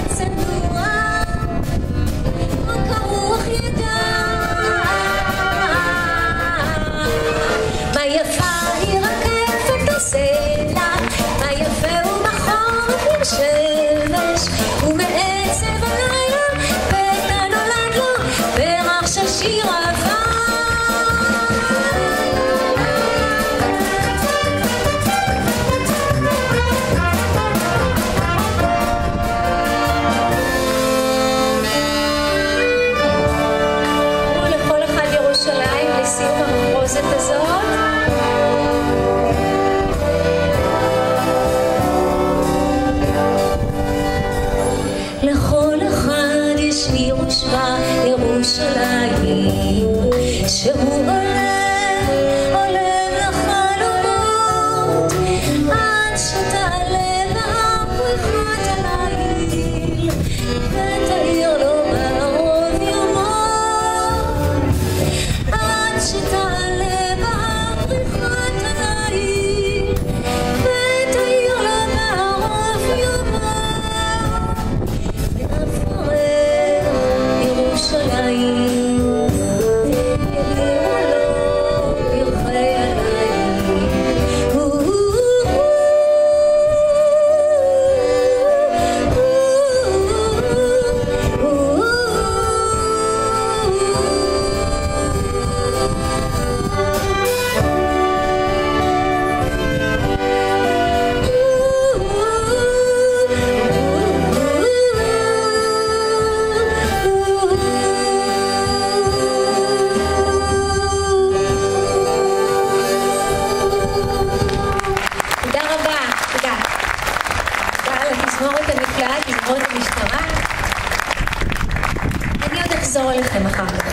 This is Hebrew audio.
לכל אחד יש ירושלים, ירושלים, שהוא עולה לחלומות, עד שתעלה מהפריחת הליל, ותאיר לו בערוב יומו, עד שתעלה מהפריחת הליל, ותאיר לו בערוב יומו. תזמורת הנפלאה, תזמורת המשטרה. אני עוד אחזור אליכם אחר כך.